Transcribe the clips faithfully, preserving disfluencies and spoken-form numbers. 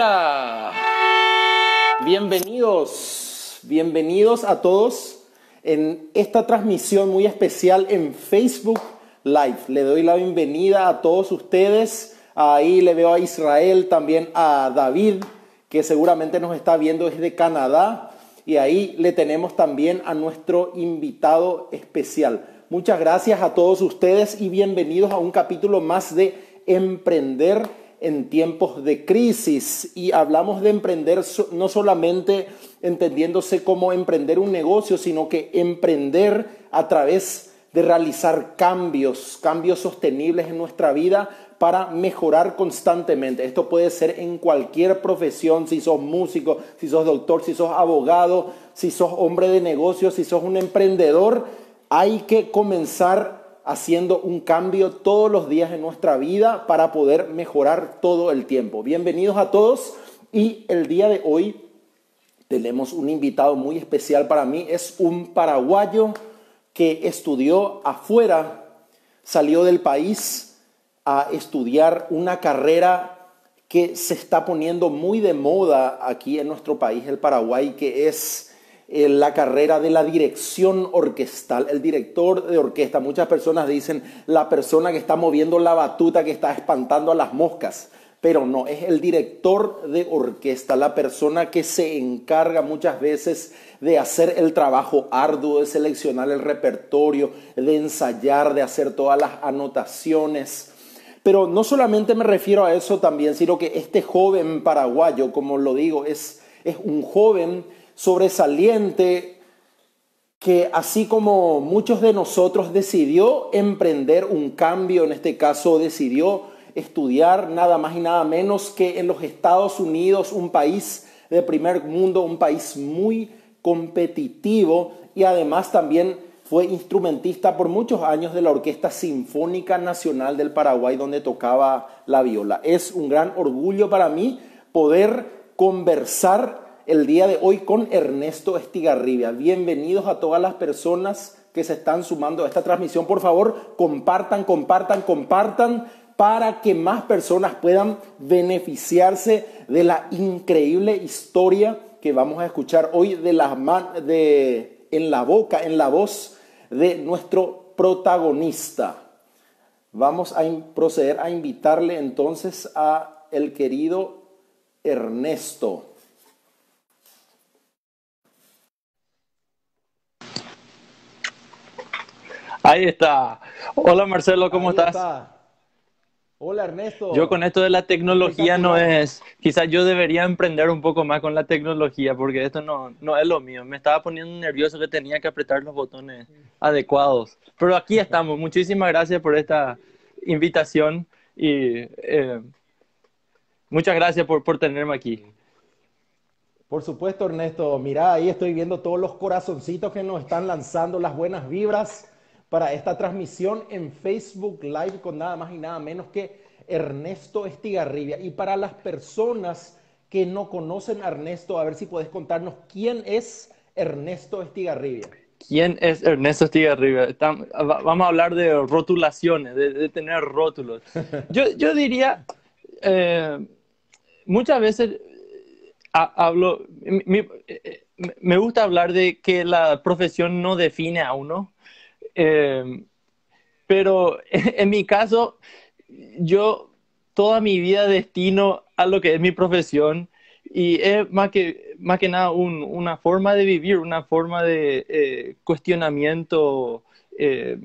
Hola, bienvenidos, bienvenidos a todos en esta transmisión muy especial en Facebook Live. Le doy la bienvenida a todos ustedes. Ahí le veo a Israel, también a David, que seguramente nos está viendo desde Canadá. Y ahí le tenemos también a nuestro invitado especial. Muchas gracias a todos ustedes y bienvenidos a un capítulo más de Emprender en tiempos de crisis. Y hablamos de emprender no solamente entendiéndose como emprender un negocio, sino que emprender a través de realizar cambios, cambios sostenibles en nuestra vida para mejorar constantemente. Esto puede ser en cualquier profesión, si sos músico, si sos doctor, si sos abogado, si sos hombre de negocios, si sos un emprendedor. Hay que comenzar haciendo un cambio todos los días en nuestra vida para poder mejorar todo el tiempo. Bienvenidos a todos y el día de hoy tenemos un invitado muy especial para mí. Es un paraguayo que estudió afuera, salió del país a estudiar una carrera que se está poniendo muy de moda aquí en nuestro país, el Paraguay, que es eh, la carrera de la dirección orquestal, el director de orquesta. Muchas personas dicen la persona que está moviendo la batuta, que está espantando a las moscas, pero no, es el director de orquesta, la persona que se encarga muchas veces de hacer el trabajo arduo, de seleccionar el repertorio, de ensayar, de hacer todas las anotaciones. Pero no solamente me refiero a eso también, sino que este joven paraguayo, como lo digo, es, es un joven sobresaliente que, así como muchos de nosotros, decidió emprender un cambio. En este caso decidió estudiar nada más y nada menos que en los Estados Unidos, un país de primer mundo, un país muy competitivo, y además también fue instrumentista por muchos años de la Orquesta Sinfónica Nacional del Paraguay, donde tocaba la viola. Es un gran orgullo para mí poder conversar el día de hoy con Ernesto Estigarribia. Bienvenidos a todas las personas que se están sumando a esta transmisión. Por favor, compartan, compartan, compartan para que más personas puedan beneficiarse de la increíble historia que vamos a escuchar hoy de la, de, en la boca, en la voz de nuestro protagonista. Vamos a proceder a invitarle entonces a el querido Ernesto. Ahí está. Hola Marcelo, ¿cómo Ahí estás? Está. Hola Ernesto. Yo con esto de la tecnología no es... Quizás yo debería emprender un poco más con la tecnología porque esto no, no es lo mío. Me estaba poniendo nervioso que tenía que apretar los botones adecuados. Pero aquí estamos. Muchísimas gracias por esta invitación y eh, muchas gracias por, por tenerme aquí. Por supuesto, Ernesto. Mira, ahí estoy viendo todos los corazoncitos que nos están lanzando, las buenas vibras para esta transmisión en Facebook Live con nada más y nada menos que Ernesto Estigarribia. Y para las personas que no conocen a Ernesto, a ver si puedes contarnos quién es Ernesto Estigarribia. ¿Quién es Ernesto Estigarribia? Tam- va- Vamos a hablar de rotulaciones, de, de tener rótulos. Yo, yo diría, eh, muchas veces ha- hablo, mi- eh, me gusta hablar de que la profesión no define a uno, eh, pero en mi caso, yo toda mi vida destino a lo que es mi profesión y es más que, más que nada un- una forma de vivir, una forma de eh, cuestionamiento eh,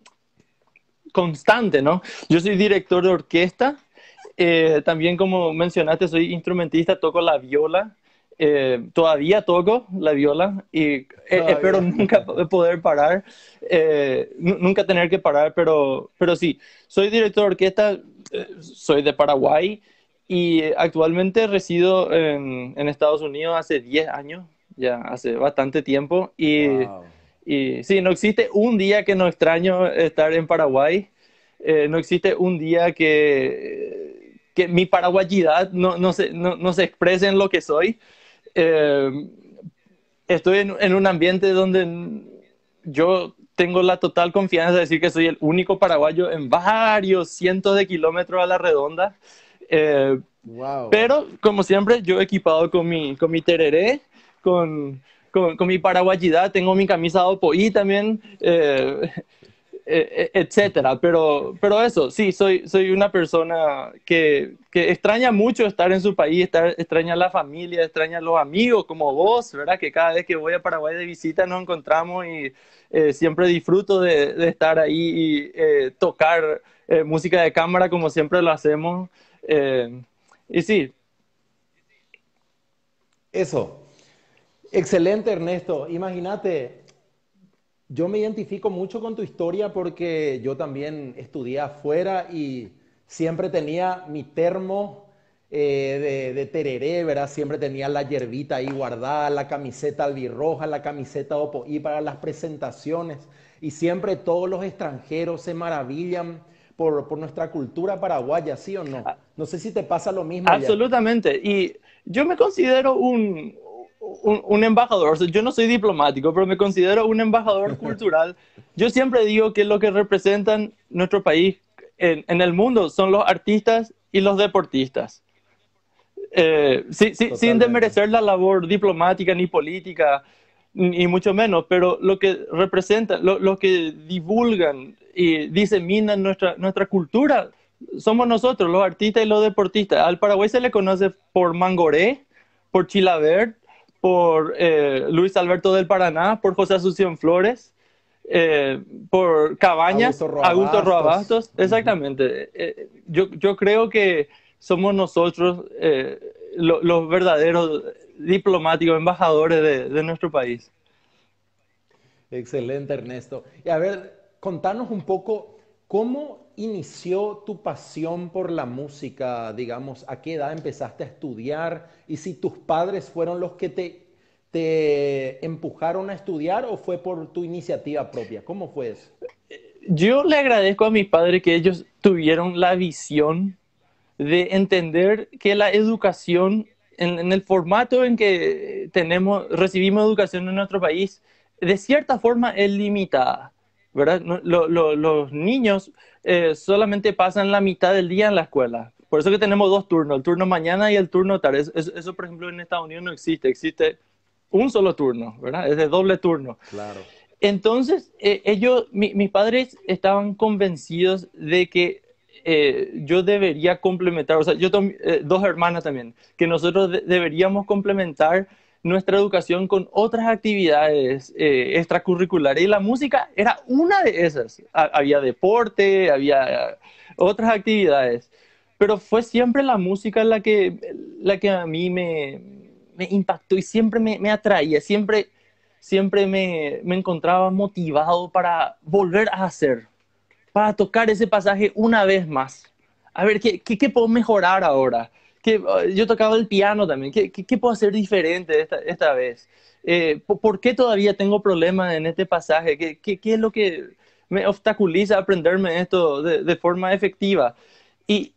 constante, ¿no? Yo soy director de orquesta, eh, también como mencionaste soy instrumentista, toco la viola, eh, todavía toco la viola y eh, espero Todavía. nunca poder parar, eh, nunca tener que parar, pero, pero sí, soy director de orquesta, eh, soy de Paraguay y actualmente resido en, en Estados Unidos hace diez años, ya hace bastante tiempo y... Wow. Y sí, no existe un día que no extraño estar en Paraguay. Eh, no existe un día que, que mi paraguayidad no, no, se, no, no se exprese en lo que soy. Eh, Estoy en, en un ambiente donde yo tengo la total confianza de decir que soy el único paraguayo en varios cientos de kilómetros a la redonda. Eh, Wow. pero, como siempre, yo equipado con mi, con mi tereré, con, con, con mi paraguayidad, tengo mi camisa de Opoí también, eh, eh, etcétera. Pero, pero eso, sí, soy, soy una persona que, que extraña mucho estar en su país, estar, extraña la familia, extraña los amigos como vos, ¿verdad? Que cada vez que voy a Paraguay de visita nos encontramos y eh, siempre disfruto de, de estar ahí y eh, tocar eh, música de cámara como siempre lo hacemos. Eh, y sí, Eso. Excelente, Ernesto. Imagínate, yo me identifico mucho con tu historia porque yo también estudié afuera y siempre tenía mi termo eh, de, de tereré, ¿verdad? Siempre tenía la hierbita ahí guardada, la camiseta albirroja, la camiseta Opoí para las presentaciones. Y siempre todos los extranjeros se maravillan por, por nuestra cultura paraguaya, ¿sí o no? No sé si te pasa lo mismo allá. absolutamente. Y yo me considero un, un, un embajador. O sea, yo no soy diplomático, pero me considero un embajador cultural. Yo siempre digo que lo que representan nuestro país en, en el mundo son los artistas y los deportistas. Eh, sí, sí, sin Totalmente. desmerecer la labor diplomática ni política, ni mucho menos, pero lo que representan, lo, lo que divulgan y diseminan nuestra, nuestra cultura somos nosotros, los artistas y los deportistas. Al Paraguay se le conoce por Mangoré, por Chilavert, por eh, Luis Alberto del Paraná, por José Asunción Flores, eh, por Cabañas, Augusto Augusto Roabastos. Roabastos, Ujú. exactamente. Eh, yo, yo creo que somos nosotros eh, lo, los verdaderos diplomáticos, embajadores de, de nuestro país. Excelente, Ernesto. Y a ver, contanos un poco cómo inició tu pasión por la música, digamos, a qué edad empezaste a estudiar y si tus padres fueron los que te, te empujaron a estudiar o fue por tu iniciativa propia. ¿Cómo fue eso? Yo le agradezco a mis padres que ellos tuvieron la visión de entender que la educación, en, en el formato en que tenemos, recibimos educación en nuestro país, de cierta forma es limitada, ¿verdad? No- lo- lo- los niños eh, solamente pasan la mitad del día en la escuela. Por eso que tenemos dos turnos, el turno mañana y el turno tarde. Eso, eso- eso, por ejemplo, en Estados Unidos no existe. Existe un solo turno, ¿verdad? Es de doble turno. Claro. Entonces, eh, ellos, mi- mis padres estaban convencidos de que eh, yo debería complementar, o sea, yo tengo eh, dos hermanas también, que nosotros de- deberíamos complementar nuestra educación con otras actividades eh, extracurriculares. Y la música era una de esas. Ha- había deporte, había eh, otras actividades, pero fue siempre la música la que, la que a mí me, me impactó y siempre me, me atraía, siempre siempre me, me encontraba motivado para volver a hacer, para tocar ese pasaje una vez más. A ver, ¿qué, qué, qué puedo mejorar ahora? ¿Qué, yo tocaba el piano también. ¿Qué, qué, qué puedo hacer diferente esta, esta vez? Eh, ¿por, ¿Por qué todavía tengo problemas en este pasaje? ¿Qué, qué, qué es lo que me obstaculiza aprenderme esto de, de forma efectiva? Y,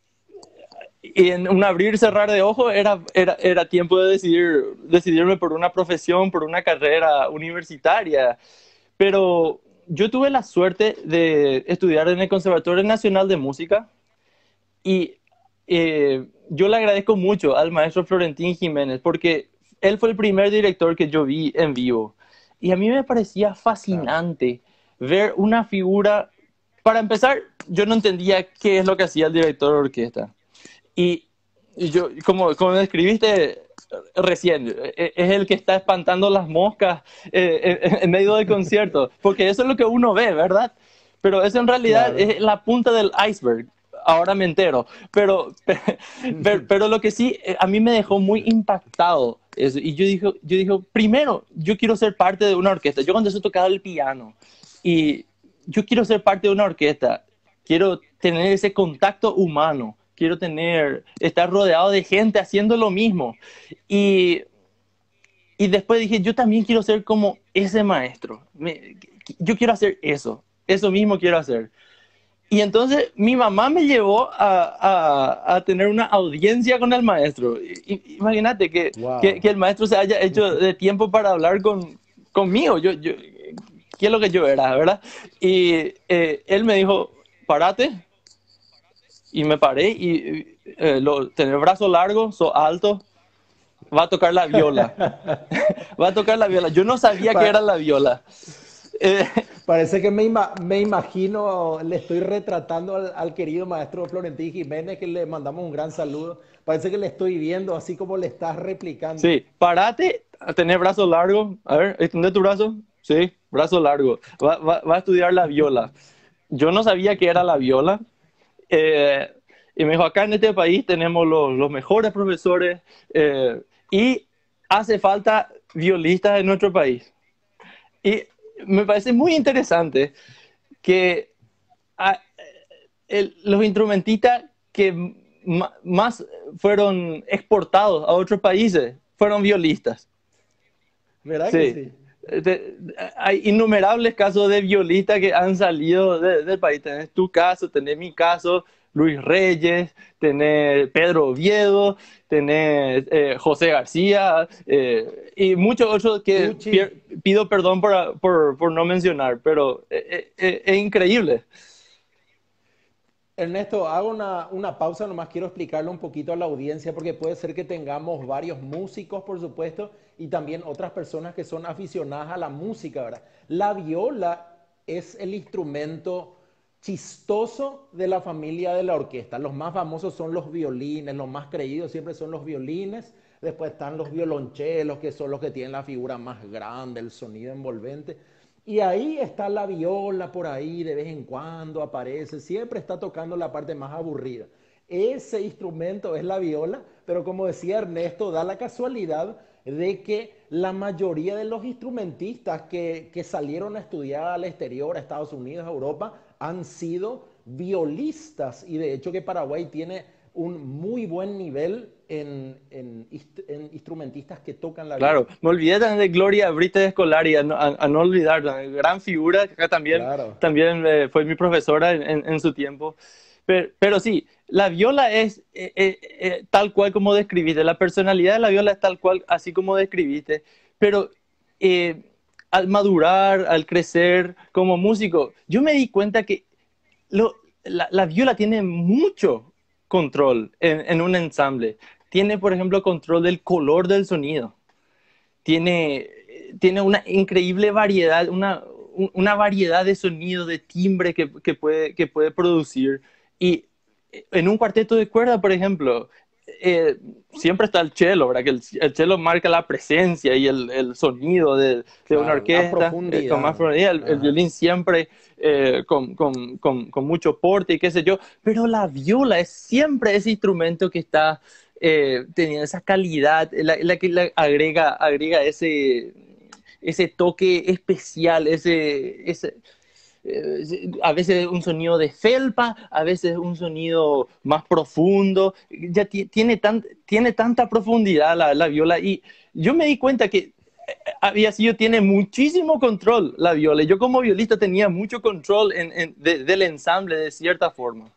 y en un abrir y cerrar de ojos era, era, era tiempo de decidir, decidirme por una profesión, por una carrera universitaria. Pero yo tuve la suerte de estudiar en el Conservatorio Nacional de Música y eh, yo le agradezco mucho al maestro Florentín Jiménez porque él fue el primer director que yo vi en vivo. Y a mí me parecía Claro. fascinante ver una figura. Para empezar, yo no entendía qué es lo que hacía el director de orquesta. Y, y yo, como, como describiste recién, e- es el que está espantando las moscas eh, en, en medio del concierto, porque eso es lo que uno ve, ¿verdad? Pero eso en realidad Claro. es la punta del iceberg. Ahora me entero, pero, pero, pero lo que sí eh, a mí me dejó muy impactado eso. Y yo dije, yo dije, primero, yo quiero ser parte de una orquesta. Yo cuando eso tocaba el piano y yo quiero ser parte de una orquesta, quiero tener ese contacto humano, quiero tener, estar rodeado de gente haciendo lo mismo. Y, y después dije, yo también quiero ser como ese maestro. Me, yo quiero hacer eso, eso mismo quiero hacer. Y entonces mi mamá me llevó a, a, a tener una audiencia con el maestro. I, imagínate que, que, Wow. que, el maestro se haya hecho de tiempo para hablar con, conmigo. Yo, yo, ¿qué es lo que yo era, verdad? Y eh, él me dijo, parate, y me paré y, eh, lo, tener brazo largo, so alto, va a tocar la viola. Va a tocar la viola. Yo no sabía que era Pa- la viola. Eh, Parece que me, ima- me imagino, le estoy retratando al, al querido maestro Florentín Jiménez, que le mandamos un gran saludo. Parece que le estoy viendo así como le estás replicando. sí, parate a tener brazo largo. A ver, extiende tu brazo. Sí, brazo largo. Va, va, va a estudiar la viola. Yo no sabía que era la viola. Eh, y me dijo, acá en este país tenemos los, los mejores profesores eh, y hace falta violistas en nuestro país. Y me parece muy interesante que a, el, los instrumentistas que m- más fueron exportados a otros países fueron violistas. ¿Verdad que Sí. sí? Te- hay innumerables casos de violistas que han salido de- del país. Tenés tu caso, tenés mi caso, Luis Reyes, tenés Pedro Oviedo, tenés eh, José García eh, y muchos otros que Tucci. pier- pido perdón por, por, por no mencionar, pero eh, eh, es increíble. Ernesto, hago una, una pausa, nomás quiero explicarle un poquito a la audiencia porque puede ser que tengamos varios músicos, por supuesto, y también otras personas que son aficionadas a la música, ¿verdad? La viola es el instrumento chistoso de la familia de la orquesta. Los más famosos son los violines, los más creídos siempre son los violines. Después están los violonchelos, que son los que tienen la figura más grande, el sonido envolvente. Y ahí está la viola por ahí, de vez en cuando aparece, siempre está tocando la parte más aburrida. Ese instrumento es la viola, pero como decía Ernesto, da la casualidad de que la mayoría de los instrumentistas que, que salieron a estudiar al exterior, a Estados Unidos, a Europa, han sido violistas. Y de hecho que Paraguay tiene un muy buen nivel en, en, en instrumentistas que tocan la viola. Claro, me olvidé también de Gloria Brita Escolari, a no, a, a no olvidar, gran figura, que acá también, Claro. también eh, fue mi profesora en, en, en su tiempo. Pero, pero, sí, la viola es eh, eh, eh, tal cual como describiste, la personalidad de la viola es tal cual así como describiste, pero eh, al madurar, al crecer como músico, yo me di cuenta que lo, la, la, viola tiene mucho control en, en un ensamble. Tiene, por ejemplo, control del color del sonido tiene, tiene una increíble variedad, una, una variedad de sonidos, de timbre que, que, puede, que puede producir. Y en un cuarteto de cuerda, por ejemplo, eh, siempre está el cello, ¿verdad? Que el, el cello marca la presencia y el, el sonido de, de, una Claro, la orquesta eh, con más profundidad. profundidad. El, el Ajá. violín siempre eh, con, con, con, con, mucho porte y qué sé yo. Pero la viola es siempre ese instrumento que está eh, teniendo esa calidad, la, la que la agrega, agrega ese, ese toque especial, ese, ese eh, a veces un sonido de felpa, a veces un sonido más profundo, ya tiene, tan, tiene tanta profundidad la, la viola y yo me di cuenta que había sido, tiene muchísimo control la viola. Yo como violista tenía mucho control en, en, de, del ensamble de cierta forma.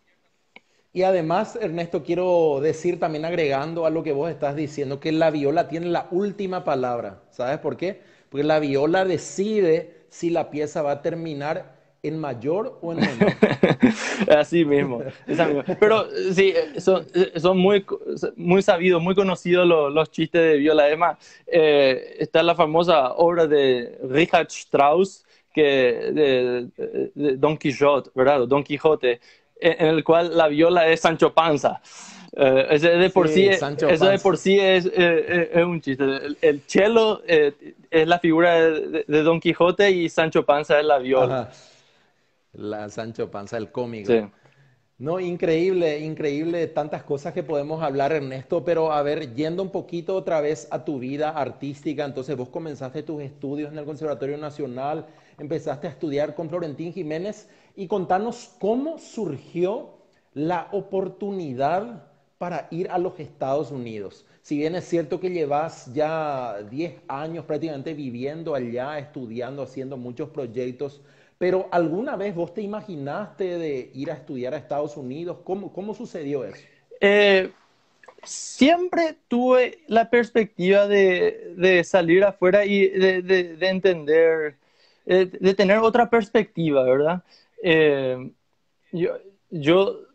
Y además, Ernesto, quiero decir también agregando a lo que vos estás diciendo, que la viola tiene la última palabra. ¿Sabes por qué? Porque la viola decide si la pieza va a terminar en mayor o en menor. Así mismo, esa misma. Pero sí, son, son muy, muy sabidos, muy conocidos los, los chistes de viola. Además, eh, está la famosa obra de Richard Strauss, que, de, de, de Don Quijote, ¿verdad? Don Quijote, en el cual la viola es Sancho Panza. Uh, ese de por sí, Sí, Sancho eso de Panza. por sí es, eh, es un chiste. El, el cello eh, es la figura de, de, Don Quijote y Sancho Panza es la viola. Ajá. La Sancho Panza, el cómico. Sí. No, increíble, increíble, tantas cosas que podemos hablar, Ernesto, pero a ver, yendo un poquito otra vez a tu vida artística, entonces vos comenzaste tus estudios en el Conservatorio Nacional, empezaste a estudiar con Florentín Jiménez y contanos cómo surgió la oportunidad para ir a los Estados Unidos. Si bien es cierto que llevas ya diez años prácticamente viviendo allá, estudiando, haciendo muchos proyectos, pero ¿alguna vez vos te imaginaste de ir a estudiar a Estados Unidos? ¿Cómo, cómo sucedió eso? Eh, siempre tuve la perspectiva de, de salir afuera y de, de, de entender, eh, de tener otra perspectiva, ¿verdad? Eh, yo, yo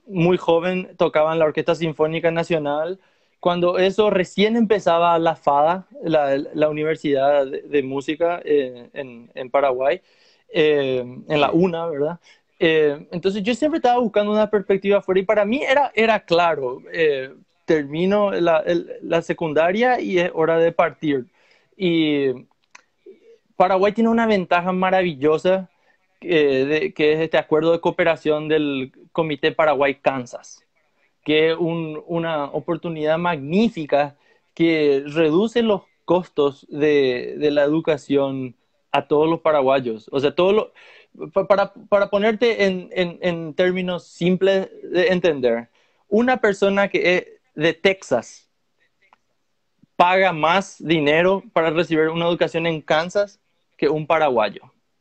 muy joven tocaba en la Orquesta Sinfónica Nacional. Cuando eso recién empezaba la FADA, la, la Universidad de, de Música eh, en, en Paraguay, eh, en la Sí. UNA, ¿verdad? Eh, entonces yo siempre estaba buscando una perspectiva afuera y para mí era, era claro, eh, termino la, el, la secundaria y es hora de partir. Y Paraguay tiene una ventaja maravillosa eh, de, que es este acuerdo de cooperación del Comité Paraguay-Kansas, que es un, una oportunidad magnífica que reduce los costos de, de la educación a todos los paraguayos. O sea, todo lo, para, para ponerte en, en, en términos simples de entender, una persona que es de Texas paga más dinero para recibir una educación en Kansas que un paraguayo.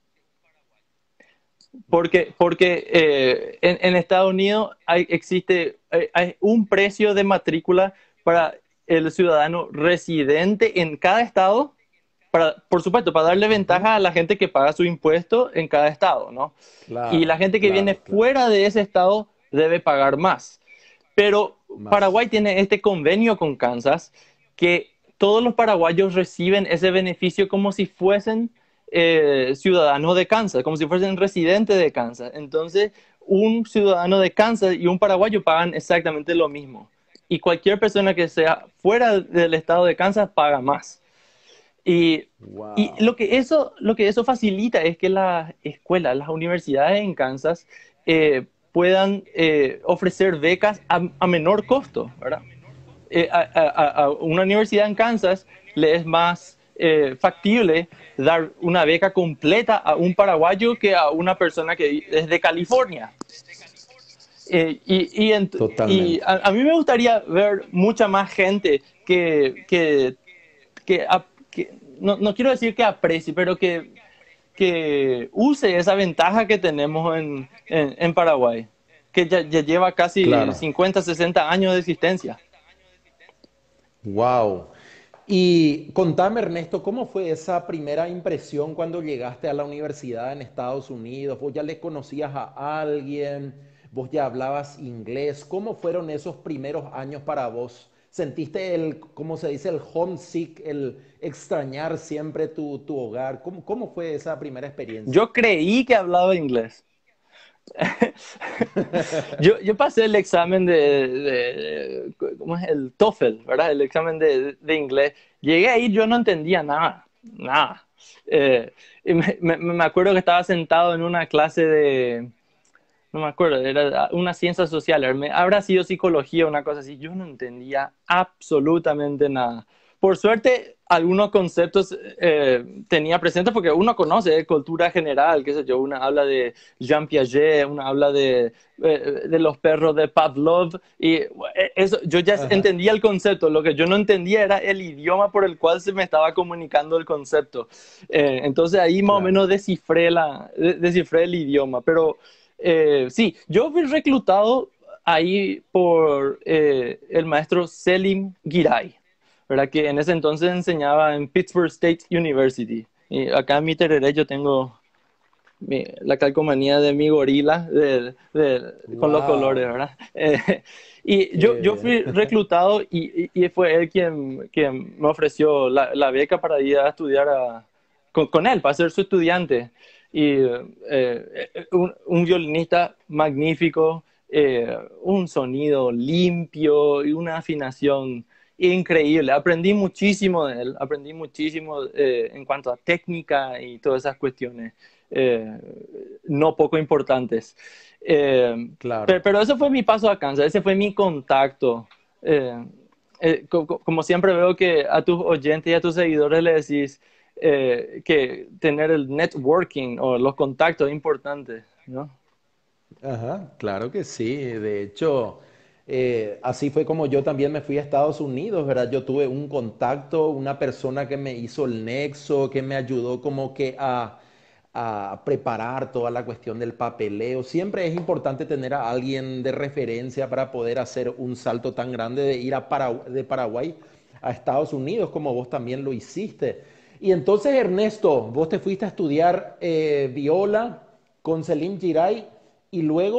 Porque, porque eh, en, en, Estados Unidos hay, existe hay, hay un precio de matrícula para el ciudadano residente en cada estado, para, por supuesto, para darle Ujú. ventaja a la gente que paga su impuesto en cada estado, ¿no? Y la Claro, gente que viene claro, claro. fuera de ese estado debe pagar más. Pero Más. Paraguay tiene este convenio con Kansas que todos los paraguayos reciben ese beneficio como si fuesen eh, ciudadanos de Kansas, como si fuesen residentes de Kansas. Entonces, un ciudadano de Kansas y un paraguayo pagan exactamente lo mismo. Y cualquier persona que sea fuera del estado de Kansas paga más. Y, y lo, Wow. que eso, lo que eso facilita es que las escuelas, las universidades en Kansas eh, puedan eh, ofrecer becas a, a, menor costo, ¿verdad? Eh, a, a, a, una universidad en Kansas le es más eh, factible dar una beca completa a un paraguayo que a una persona que es de California. Eh, y y, en, y Totalmente. a, a, mí me gustaría ver mucha más gente que, que, que, que no, no, quiero decir que aprecie, pero que, que use esa ventaja que tenemos en, en, en Paraguay, que ya, ya lleva casi Claro. cincuenta, sesenta años de existencia. Wow. Y contame, Ernesto, ¿cómo fue esa primera impresión cuando llegaste a la universidad en Estados Unidos? ¿Vos ya le conocías a alguien? ¿Vos ya hablabas inglés? ¿Cómo fueron esos primeros años para vos? ¿Sentiste el, cómo se dice, el homesick, el extrañar siempre tu, tu hogar? ¿Cómo, cómo fue esa primera experiencia? Yo creí que hablaba inglés. yo, yo pasé el examen de, de, de, ¿cómo es? El TOEFL, ¿verdad? El examen de, de inglés. Llegué ahí, yo no entendía nada, nada. Eh, y me, me, me, acuerdo que estaba sentado en una clase de, no me acuerdo, era una ciencia social, habrá sido psicología, una cosa así. Yo no entendía absolutamente nada. Por suerte, algunos conceptos eh, tenía presentes porque uno conoce eh, cultura general, qué sé yo, una habla de Jean Piaget, una habla de, eh, de los perros de Pavlov, y eso, yo ya Ajá, entendía el concepto, lo que yo no entendía era el idioma por el cual se me estaba comunicando el concepto. Eh, entonces ahí más o claro. menos descifré, la, descifré el idioma, pero eh, sí, yo fui reclutado ahí por eh, el maestro Selim Giray, ¿verdad? Que en ese entonces enseñaba en Pittsburgh State University. Y acá en mi tereré yo tengo mi, la calcomanía de mi gorila de, de, con los colores, Wow, ¿verdad? Eh, y yo, qué yo fui bien. reclutado y, y, y fue él quien, quien me ofreció la, la, beca para ir a estudiar a, con, con, él, para ser su estudiante. Y eh, un, un, violinista magnífico, eh, un sonido limpio y una afinación increíble. Aprendí muchísimo de él, aprendí muchísimo eh, en cuanto a técnica y todas esas cuestiones eh, no poco importantes. Eh, Claro. pero, pero, ese fue mi paso a Kansas, ese fue mi contacto. Eh, eh, co como siempre veo que a tus oyentes y a tus seguidores le decís eh, que tener el networking o los contactos es importante, ¿no? Ajá, claro que sí. De hecho, eh, así fue como yo también me fui a Estados Unidos, ¿verdad? Yo tuve un contacto, una persona que me hizo el nexo, que me ayudó como que a, a preparar toda la cuestión del papeleo. Siempre es importante tener a alguien de referencia para poder hacer un salto tan grande de ir a Para- de Paraguay a Estados Unidos, como vos también lo hiciste. Y entonces, Ernesto, vos te fuiste a estudiar eh, viola con Selim Giray y luego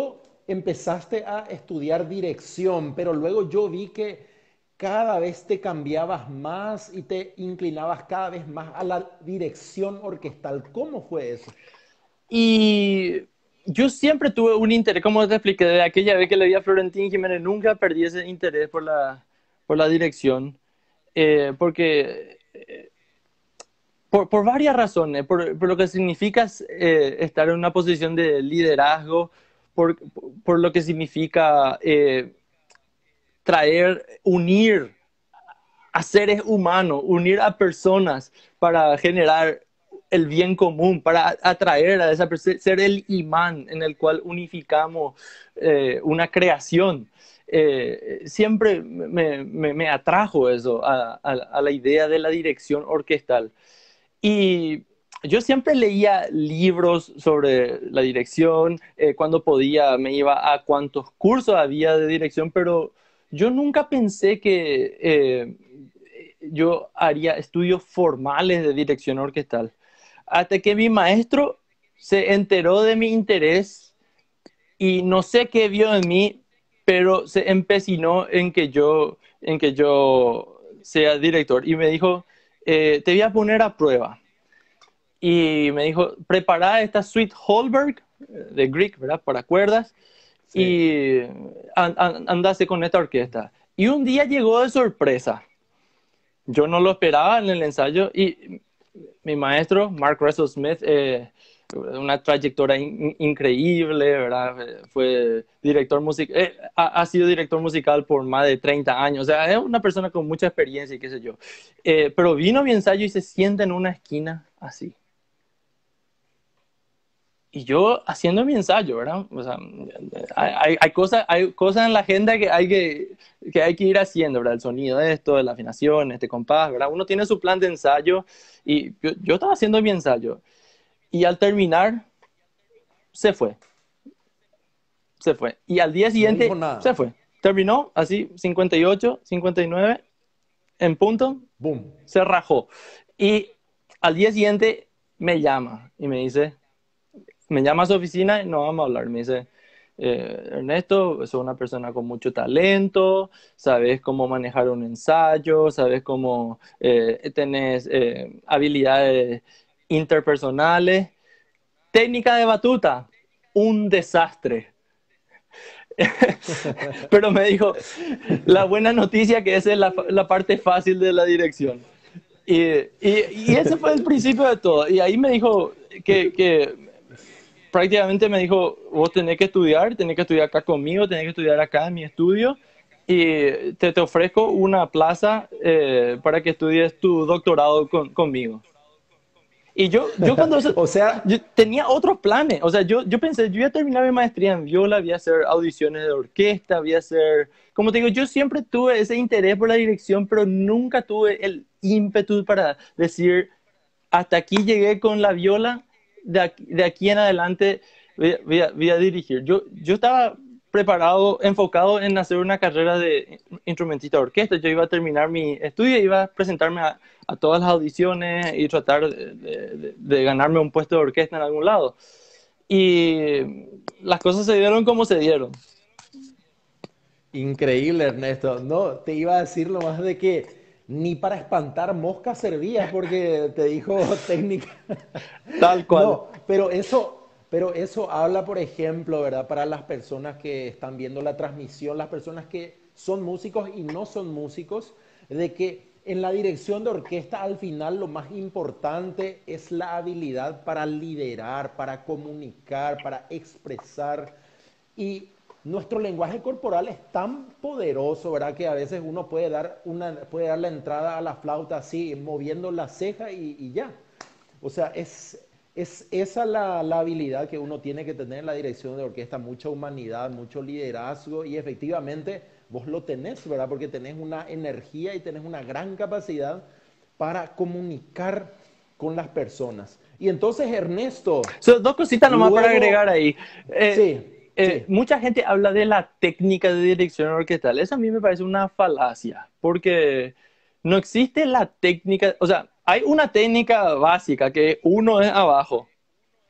empezaste a estudiar dirección, pero luego yo vi que cada vez te cambiabas más y te inclinabas cada vez más a la dirección orquestal. ¿Cómo fue eso? Y yo siempre tuve un interés, como te expliqué, de aquella vez que le vi a Florentín Jiménez, nunca perdí ese interés por la, por la dirección, eh, porque eh, por, por, varias razones, por, por, lo que significa eh, estar en una posición de liderazgo, por, por lo que significa eh, traer, unir a seres humanos, unir a personas para generar el bien común, para atraer a esa persona, ser el imán en el cual unificamos eh, una creación. Eh, siempre me, me, me, atrajo eso, a, a, a la idea de la dirección orquestal. Y yo siempre leía libros sobre la dirección, eh, cuando podía me iba a cuantos cursos había de dirección, pero yo nunca pensé que eh, yo haría estudios formales de dirección orquestal. Hasta que mi maestro se enteró de mi interés y no sé qué vio en mí, pero se empecinó en que yo, en que yo sea director y me dijo, eh, te voy a poner a prueba. Y me dijo, prepara esta suite Holberg de Grieg, ¿verdad? Para cuerdas, sí. Y an, an, andase con esta orquesta. Y un día llegó de sorpresa. Yo no lo esperaba en el ensayo y mi maestro, Mark Russell Smith, eh, una trayectoria in, increíble, ¿verdad? Fue director musical, eh, ha, ha, sido director musical por más de treinta años, o sea, es una persona con mucha experiencia y qué sé yo. Eh, pero vino a mi ensayo y se sienta en una esquina así. Y yo haciendo mi ensayo, ¿verdad? O sea, hay, hay, cosas, hay cosas en la agenda que hay que, que hay que ir haciendo, ¿verdad? El sonido de esto, de la afinación, este compás, ¿verdad? Uno tiene su plan de ensayo y yo, yo estaba haciendo mi ensayo. Y al terminar, se fue. Se fue. Y al día siguiente, no se fue. Terminó así, cincuenta y ocho, cincuenta y nueve, en punto, boom, se rajó. Y al día siguiente me llama y me dice... Me llama a su oficina y no vamos a hablar. Me dice, eh, Ernesto, sos una persona con mucho talento, sabes cómo manejar un ensayo, sabes cómo eh, tenés eh, habilidades interpersonales. Técnica de batuta, un desastre. Pero me dijo, la buena noticia que esa es la, la parte fácil de la dirección. Y, y, y ese fue el principio de todo. Y ahí me dijo que... que prácticamente me dijo, vos tenés que estudiar, tenés que estudiar acá conmigo, tenés que estudiar acá en mi estudio y te, te ofrezco una plaza eh, para que estudies tu doctorado con, conmigo. Y yo, yo cuando... o sea, yo tenía otros planes. O sea, yo, yo pensé, yo iba a terminar mi maestría en viola, voy a hacer audiciones de orquesta, voy a hacer... Como te digo, yo siempre tuve ese interés por la dirección, pero nunca tuve el ímpetu para decir, hasta aquí llegué con la viola, de aquí, de aquí en adelante voy, voy, a, voy a dirigir. Yo, yo estaba preparado, enfocado en hacer una carrera de instrumentista de orquesta. Yo iba a terminar mi estudio, iba a presentarme a, a todas las audiciones y tratar de, de, de ganarme un puesto de orquesta en algún lado. Y las cosas se dieron como se dieron. Increíble, Ernesto. No, te iba a decir lo más de que ni para espantar moscas servía porque te dijo técnica. Tal cual. No, pero eso, pero eso habla, por ejemplo, ¿verdad? Para las personas que están viendo la transmisión, las personas que son músicos y no son músicos, de que en la dirección de orquesta al final lo más importante es la habilidad para liderar, para comunicar, para expresar. Y nuestro lenguaje corporal es tan poderoso, ¿verdad? Que a veces uno puede dar, una, puede dar la entrada a la flauta así, moviendo la ceja y, y ya. O sea, es, es esa la, la habilidad que uno tiene que tener en la dirección de orquesta, mucha humanidad, mucho liderazgo y efectivamente vos lo tenés, ¿verdad? Porque tenés una energía y tenés una gran capacidad para comunicar con las personas. Y entonces, Ernesto... So, dos cositas nomás luego, para agregar ahí. Eh, sí. Eh, Sí. Mucha gente habla de la técnica de dirección orquestal. Eso a mí me parece una falacia, porque no existe la técnica, o sea, hay una técnica básica que uno es abajo,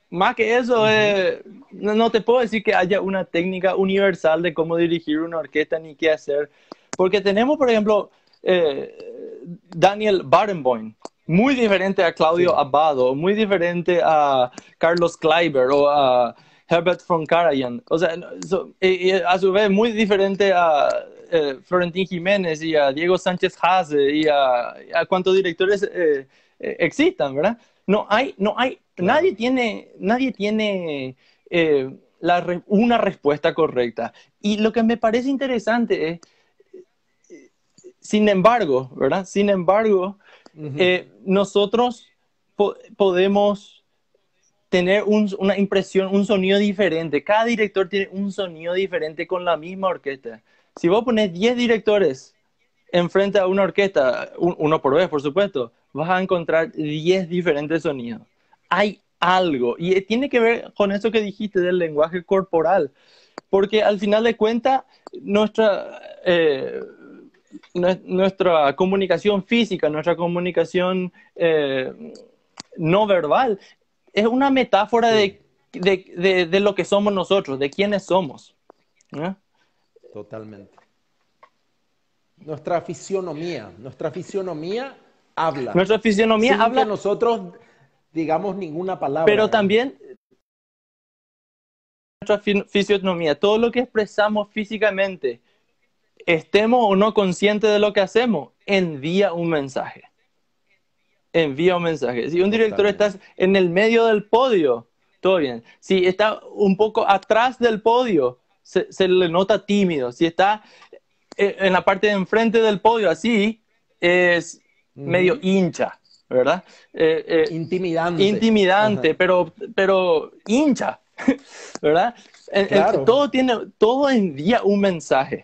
más que eso, Ujú. eh, no, no te puedo decir que haya una técnica universal de cómo dirigir una orquesta ni qué hacer. Porque tenemos, por ejemplo, eh, Daniel Barenboim, muy diferente a Claudio Sí, Abbado, muy diferente a Carlos Kleiber o a Herbert von Karajan. O sea, no, so- y, y a su vez muy diferente a eh, Florentín Jiménez y a Diego Sánchez Haze y a, a cuántos directores eh, eh, existan, ¿verdad? No hay, no hay, nadie claro. tiene, nadie tiene eh, la re- una respuesta correcta. Y lo que me parece interesante es, sin embargo, ¿verdad? Sin embargo, Ujú. eh, nosotros po podemos tener un, una impresión, un sonido diferente. Cada director tiene un sonido diferente con la misma orquesta. Si vos pones diez directores enfrente a una orquesta, un, uno por vez, por supuesto, vas a encontrar diez diferentes sonidos. Hay algo, y tiene que ver con eso que dijiste del lenguaje corporal, porque al final de cuentas, nuestra, eh, nuestra comunicación física, nuestra comunicación eh, no verbal, es una metáfora Sí, de, de, de, de, lo que somos nosotros, de quiénes somos. ¿No? totalmente. Nuestra fisionomía, nuestra fisionomía habla, Nuestra fisionomía sin que habla, nosotros digamos ninguna palabra, pero ¿verdad? también nuestra fisionomía, todo lo que expresamos físicamente, estemos o no conscientes de lo que hacemos, envía un mensaje. Envía un mensaje. Si un director está Totalmente. en el medio del podio, todo bien. Si está un poco atrás del podio, se, se le nota tímido. Si está en la parte de enfrente del podio, así, es medio Ujú. hincha, ¿verdad? Eh, eh, Intimidante. intimidante, Ajá. pero, pero hincha, ¿verdad? En, en, Claro, todo, tiene, todo envía un mensaje.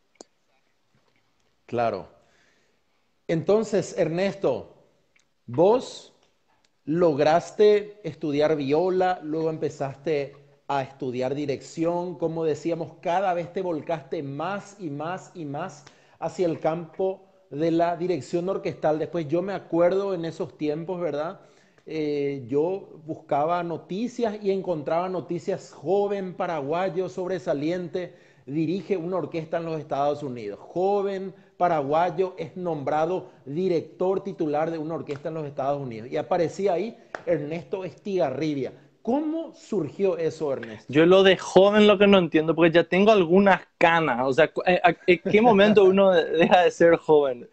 claro. Entonces, Ernesto, vos lograste estudiar viola, luego empezaste a estudiar dirección, como decíamos, cada vez te volcaste más y más y más hacia el campo de la dirección orquestal. Después yo me acuerdo en esos tiempos, ¿verdad? Eh, yo buscaba noticias y encontraba noticias: joven paraguayo sobresaliente dirige una orquesta en los Estados Unidos. Joven paraguayo es nombrado director titular de una orquesta en los Estados Unidos. Y aparecía ahí Ernesto Estigarribia. ¿Cómo surgió eso, Ernesto? Yo lo de joven lo que no entiendo, porque ya tengo algunas canas. O sea, ¿en qué momento uno deja de ser joven?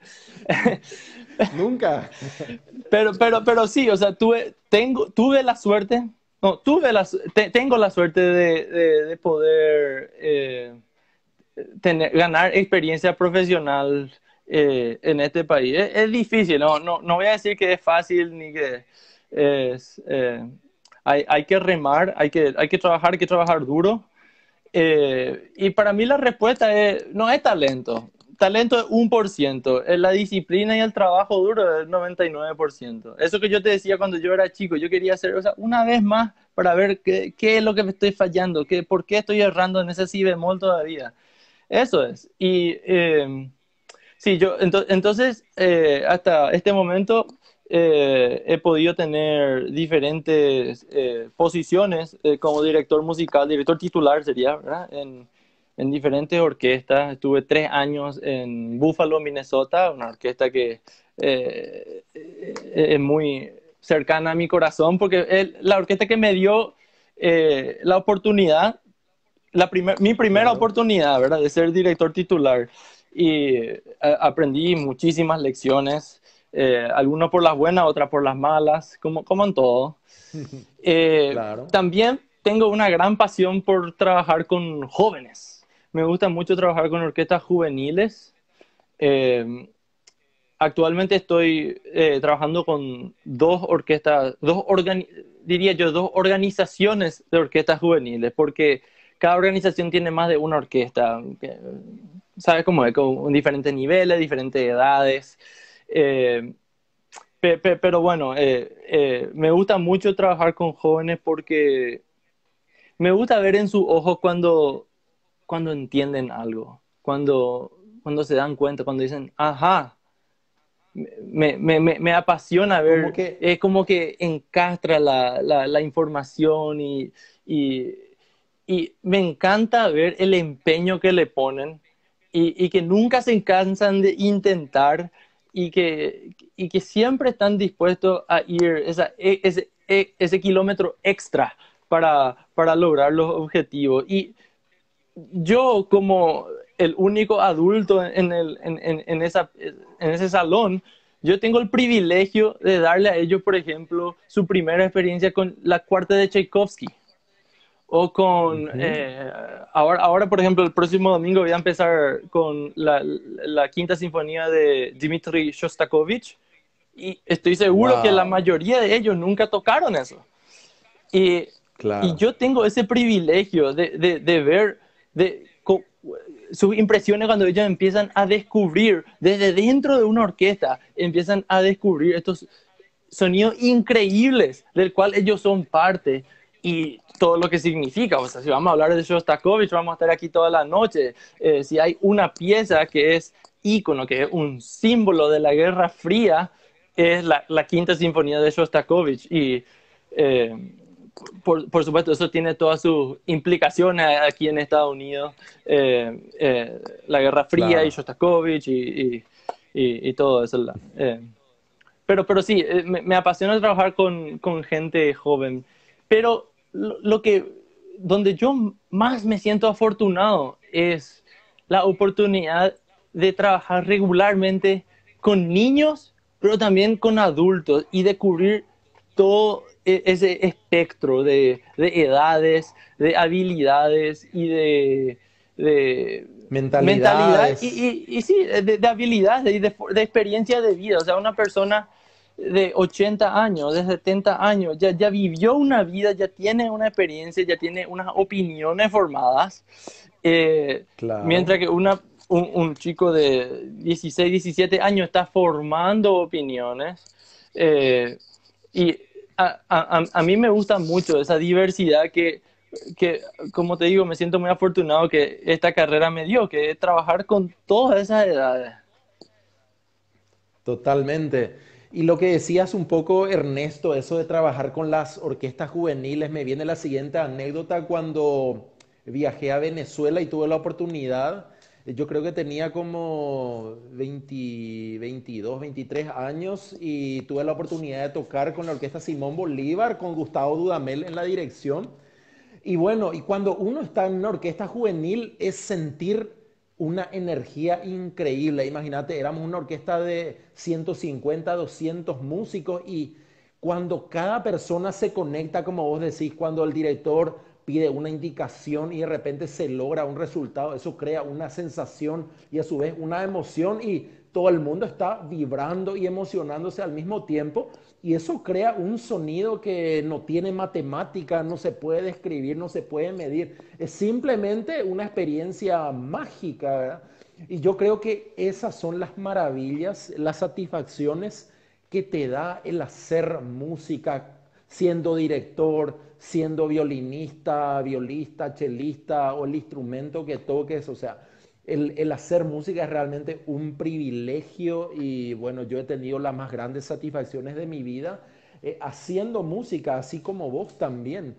Nunca. Pero, pero, pero sí, o sea, tuve, tengo, tuve la suerte, no, tuve la, te, tengo la suerte de, de, de poder eh, tener, ganar experiencia profesional eh, en este país. Es, es difícil, no, no, no voy a decir que es fácil ni que es... Eh, hay, hay que remar, hay que, hay que trabajar, hay que trabajar duro. Eh, y para mí la respuesta es, no es talento. Talento es un por ciento. Es la disciplina y el trabajo duro es el noventa y nueve por ciento. Eso que yo te decía cuando yo era chico, yo quería hacer, o sea, una vez más para ver qué, qué es lo que me estoy fallando, qué, por qué estoy errando en ese si bemol todavía. Eso es. Y eh, sí, yo ento- entonces eh, hasta este momento eh, he podido tener diferentes eh, posiciones eh, como director musical, director titular sería, ¿verdad? En, en diferentes orquestas. Estuve tres años en Buffalo, Minnesota, una orquesta que eh, eh, es muy cercana a mi corazón porque es la orquesta que me dio eh, la oportunidad la primer, mi primera Claro. oportunidad, ¿verdad? De ser director titular. Y eh, aprendí muchísimas lecciones, eh, algunas por las buenas, otras por las malas, como, como en todo. Eh, Claro. también tengo una gran pasión por trabajar con jóvenes. Me gusta mucho trabajar con orquestas juveniles. Eh, Actualmente estoy eh, trabajando con dos orquestas, dos organi diría yo, dos organizaciones de orquestas juveniles, porque cada organización tiene más de una orquesta, que, ¿sabes cómo es? Con diferentes niveles, diferentes edades. Eh, pe pe pero bueno, eh, eh, me gusta mucho trabajar con jóvenes porque me gusta ver en sus ojos cuando, cuando entienden algo, cuando, cuando se dan cuenta, cuando dicen, ajá, me, me, me, me apasiona Como ver, que, es como que encastra la, la, la información y, y, y me encanta ver el empeño que le ponen y, y que nunca se cansan de intentar y que, y que siempre están dispuestos a ir esa, e- ese, e- ese kilómetro extra para, para lograr los objetivos. Y yo como el único adulto en, el, en, en, en, esa, en ese salón, yo tengo el privilegio de darle a ellos, por ejemplo, su primera experiencia con la cuarta de Tchaikovsky. O con, ujú, eh, ahora, ahora, por ejemplo, el próximo domingo voy a empezar con la, la quinta sinfonía de Dmitri Shostakovich y estoy seguro que la wow, mayoría de ellos nunca tocaron eso. Y, y claro. yo tengo ese privilegio de, de, de ver de, co, sus impresiones cuando ellos empiezan a descubrir, desde dentro de una orquesta, empiezan a descubrir estos sonidos increíbles del cual ellos son parte y todo lo que significa. O sea, si vamos a hablar de Shostakovich, vamos a estar aquí toda la noche. Eh, si hay una pieza que es ícono, que es un símbolo de la Guerra Fría, es la, la quinta sinfonía de Shostakovich. Y eh, por, por, supuesto, eso tiene todas sus implicaciones aquí en Estados Unidos. Eh, eh, la Guerra Fría y Claro. Shostakovich y, y, y, y todo eso. Eh, pero, pero sí, eh, me, me apasiona trabajar con, con gente joven. Pero lo, lo que, donde yo más me siento afortunado es la oportunidad de trabajar regularmente con niños, pero también con adultos y de cubrir todo e- ese espectro de, de edades, de habilidades y de, de mentalidad y, Mentalidades. y, y sí, de, de habilidades y de, de, experiencia de vida. O sea, una persona de ochenta años, de setenta años, ya, ya vivió una vida, ya tiene una experiencia, ya tiene unas opiniones formadas, eh, mientras Claro. que una, un, un, chico de dieciséis, diecisiete años está formando opiniones. Eh, y a, a, a, mí me gusta mucho esa diversidad que, que, como te digo, me siento muy afortunado que esta carrera me dio, que es trabajar con todas esas edades. Totalmente. Y lo que decías un poco, Ernesto, eso de trabajar con las orquestas juveniles, me viene la siguiente anécdota cuando viajé a Venezuela y tuve la oportunidad, eh, yo creo que tenía como veinte, veintidós, veintitrés años y tuve la oportunidad de tocar con la orquesta Simón Bolívar, con Gustavo Dudamel en la dirección. Y bueno, y cuando uno está en una orquesta juvenil es sentir una energía increíble. Imagínate, éramos una orquesta de ciento cincuenta, doscientos músicos y cuando cada persona se conecta, como vos decís, cuando el director pide una indicación y de repente se logra un resultado, eso crea una sensación y a su vez una emoción y todo el mundo está vibrando y emocionándose al mismo tiempo y eso crea un sonido que no tiene matemática, no se puede describir, no se puede medir. Es simplemente una experiencia mágica, ¿verdad? Y yo creo que esas son las maravillas, las satisfacciones que te da el hacer música siendo director, siendo violinista, violista, chelista o el instrumento que toques. O sea, el, el, hacer música es realmente un privilegio y bueno, yo he tenido las más grandes satisfacciones de mi vida eh, haciendo música, así como vos también.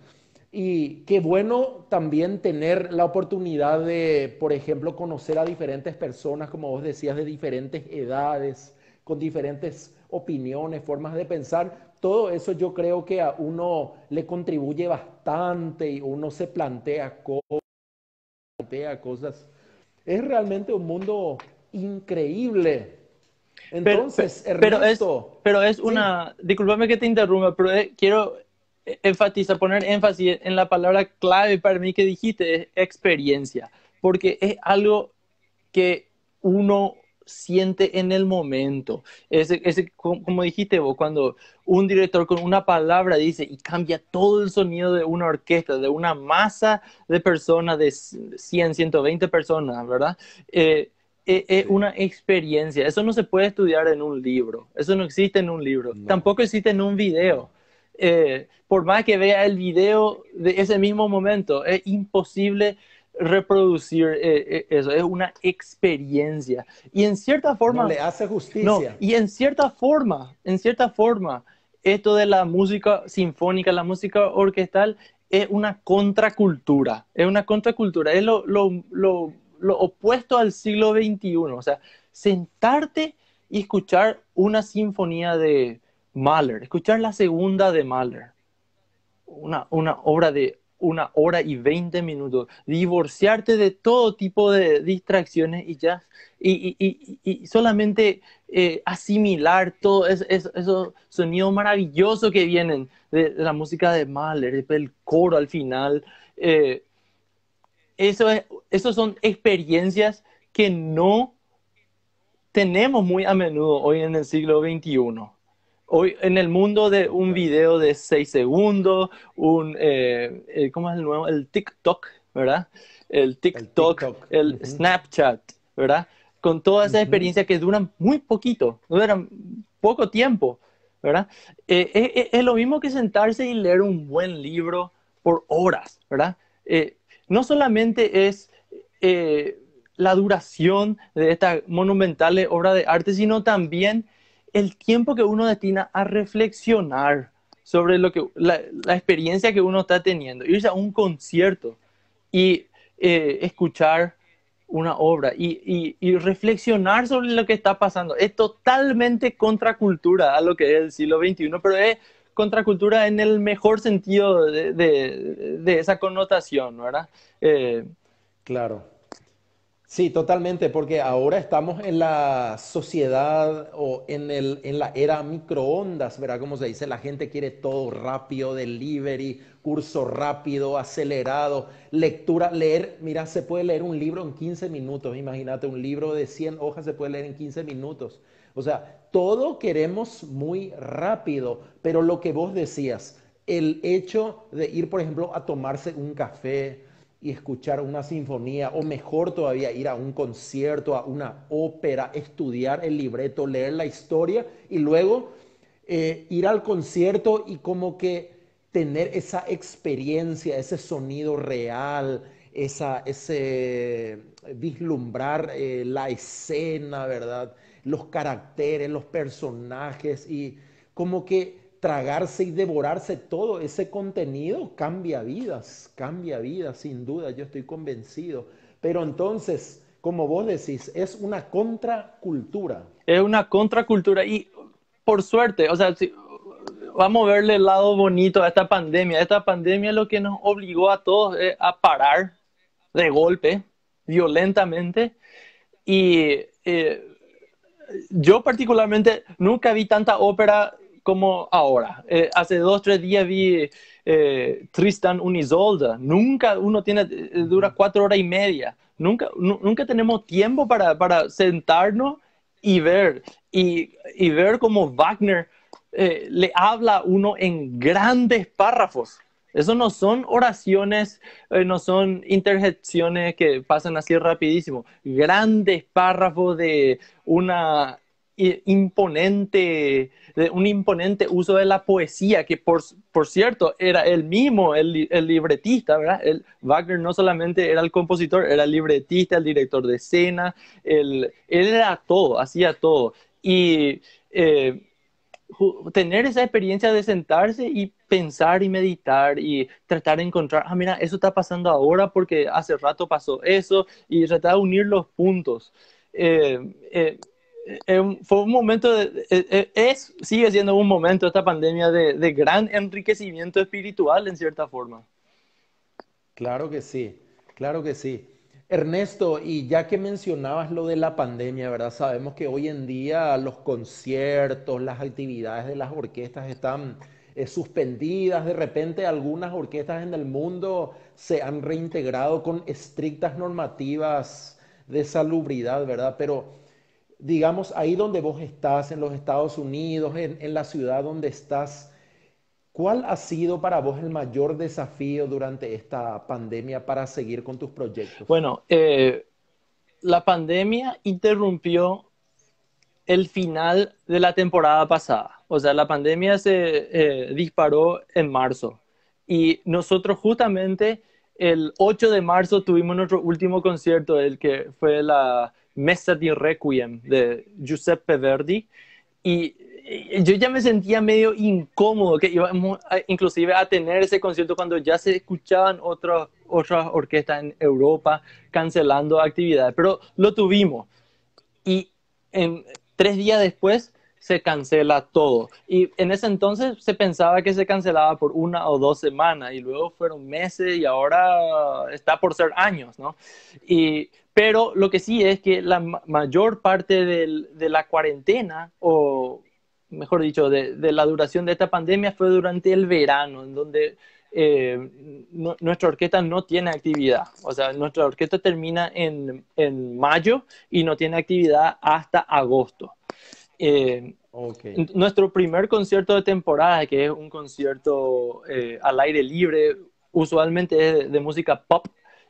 Y qué bueno también tener la oportunidad de, por ejemplo, conocer a diferentes personas, como vos decías, de diferentes edades, con diferentes opiniones, formas de pensar. Todo eso yo creo que a uno le contribuye bastante y uno se plantea cosas, plantea cosas. Es realmente un mundo increíble. Pero, Entonces, pero es, Ernesto, pero es sí, una, discúlpame que te interrumpa, pero eh, quiero enfatizar, poner énfasis en la palabra clave para mí que dijiste, es experiencia, porque es algo que uno siente en el momento. Ese, ese, como dijiste vos, cuando un director con una palabra dice y cambia todo el sonido de una orquesta, de una masa de personas, de cien, ciento veinte personas, ¿verdad? Eh, es eh, sí, una experiencia. Eso no se puede estudiar en un libro. Eso no existe en un libro. no, Tampoco existe en un video. no, Eh, por más que vea el video de ese mismo momento, es imposible reproducir eh, eh, eso, es una experiencia. Y en cierta No forma, le hace no, justicia. y en cierta forma, en cierta forma, esto de la música sinfónica, la música orquestal, es una contracultura, es una contracultura, es lo, lo, lo, lo opuesto al siglo veintiuno. O sea, sentarte y escuchar una sinfonía de Mahler, escuchar la segunda de Mahler, una, una obra de una hora y veinte minutos, divorciarte de todo tipo de distracciones y ya, y, y, y, y solamente eh, asimilar todos es, es, esos sonidos maravillosos que vienen de, de la música de Mahler, el coro al final. Eh, eso es, eso son experiencias que no tenemos muy a menudo hoy en el siglo veintiuno. Hoy en el mundo de un video de seis segundos, un, eh, eh, ¿cómo es el nuevo? El TikTok, ¿verdad? El El TikTok, TikTok. el Ujú, Snapchat, ¿verdad? Con toda esa ujú. experiencia que duran muy poquito, duran poco tiempo, ¿verdad? Eh, eh, eh, es lo mismo que sentarse y leer un buen libro por horas, ¿verdad? Eh, no solamente es eh, la duración de esta monumental obra de arte, sino también el tiempo que uno destina a reflexionar sobre lo que, la, la experiencia que uno está teniendo, irse a un concierto y eh, escuchar una obra y, y, y, reflexionar sobre lo que está pasando. Es totalmente contracultura a lo que es el siglo veintiuno, pero es contracultura en el mejor sentido de, de, de esa connotación, ¿verdad? Eh, Claro. Sí, totalmente, porque ahora estamos en la sociedad o en el, en la era microondas, ¿verdad? Como se dice, la gente quiere todo rápido, delivery, curso rápido, acelerado, lectura, leer, mira, se puede leer un libro en quince minutos, imagínate, un libro de cien hojas se puede leer en quince minutos. O sea, todo queremos muy rápido, pero lo que vos decías, el hecho de ir, por ejemplo, a tomarse un café, y escuchar una sinfonía, o mejor todavía, ir a un concierto, a una ópera, estudiar el libreto, leer la historia y luego eh, ir al concierto y como que tener esa experiencia, ese sonido real, esa, ese vislumbrar eh, la escena, ¿verdad? Los caracteres, los personajes y como que tragarse y devorarse todo ese contenido cambia vidas, cambia vidas, sin duda, yo estoy convencido. Pero entonces, como vos decís, es una contracultura. es una contracultura y por suerte, o sea, si, vamos a verle el lado bonito a esta pandemia. Esta pandemia lo que nos obligó a todos es a parar de golpe, violentamente, y eh, yo particularmente nunca vi tanta ópera como ahora. Eh, hace dos, tres días vi eh, Tristan und Isolde. Nunca uno tiene, eh, dura cuatro horas y media. Nunca, nu- nunca tenemos tiempo para, para sentarnos y ver. Y, y ver cómo Wagner eh, le habla a uno en grandes párrafos. Eso no son oraciones, eh, no son interjecciones que pasan así rapidísimo. Grandes párrafos de una eh, imponente, de un imponente uso de la poesía, que por, por cierto era él mismo, el, el libretista, ¿verdad? El, Wagner no solamente era el compositor, era el libretista, el director de escena, el, él era todo, hacía todo. Y eh, tener esa experiencia de sentarse y pensar y meditar y tratar de encontrar, ah, mira, eso está pasando ahora porque hace rato pasó eso y tratar de unir los puntos. Eh, eh, eh, fue un momento, de, eh, es, sigue siendo un momento esta pandemia de, de gran enriquecimiento espiritual en cierta forma. Claro que sí, claro que sí. Ernesto, y ya que mencionabas lo de la pandemia, ¿verdad? Sabemos que hoy en día los conciertos, las actividades de las orquestas están eh, suspendidas. De repente algunas orquestas en el mundo se han reintegrado con estrictas normativas de salubridad, ¿verdad? Pero digamos, ahí donde vos estás, en los Estados Unidos, en, en la ciudad donde estás, ¿cuál ha sido para vos el mayor desafío durante esta pandemia para seguir con tus proyectos? Bueno, eh, la pandemia interrumpió el final de la temporada pasada. O sea, la pandemia se eh, disparó en marzo y nosotros justamente el ocho de marzo tuvimos nuestro último concierto, el que fue la Messa di Requiem de Giuseppe Verdi. Y y yo ya me sentía medio incómodo que íbamos a, inclusive a tener ese concierto cuando ya se escuchaban otras otras orquestas en Europa cancelando actividades, pero lo tuvimos. Y en, tres días después se cancela todo. Y en ese entonces se pensaba que se cancelaba por una o dos semanas y luego fueron meses y ahora está por ser años, ¿no? Y, pero lo que sí es que la ma mayor parte del, de la cuarentena, o mejor dicho, de, de la duración de esta pandemia fue durante el verano, en donde eh, no, nuestra orquesta no tiene actividad. O sea, nuestra orquesta termina en, en mayo y no tiene actividad hasta agosto. Eh, Ok. Nuestro primer concierto de temporada, que es un concierto eh, al aire libre, usualmente es de, de música pop.